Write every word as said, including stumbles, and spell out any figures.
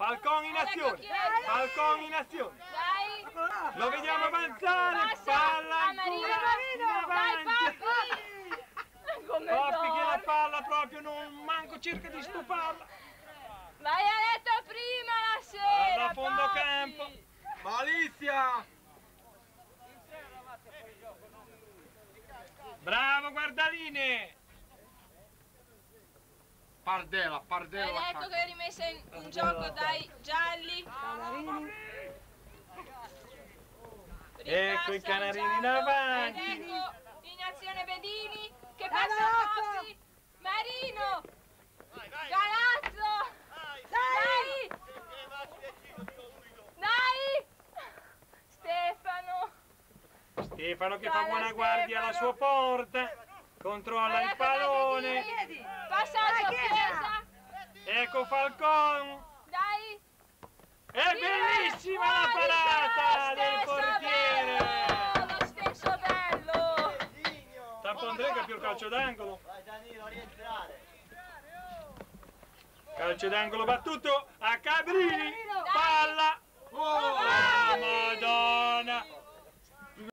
Falcon in azione, Falcon in azione. Dai. Lo vediamo avanzare, palla ancora in avanti. Poppi che la palla proprio non manco cerca di stuparla. Vai a letto prima la sera. Alla fondo campo. Malizia. Bravo Guardaline. Pardella, Pardella. Hai detto che hai rimesso in, in gioco dai gialli. Ecco i canarini in avanti. Ed ecco in azione Bedini che passa Poppi. Marino. Galazzo. Dai. Dai. Stefano. Stefano che fa buona guardia alla sua porta. Controlla il pallone. Passaggio Chiesa. Ecco Falcon. Dai. È bellissima la parata del portiere. Lo stesso bello. Tappo Andrea che è più il calcio d'angolo. Vai Danilo, a rientrare. Calcio d'angolo battuto a Cabrini. Palla. Oh, Madonna.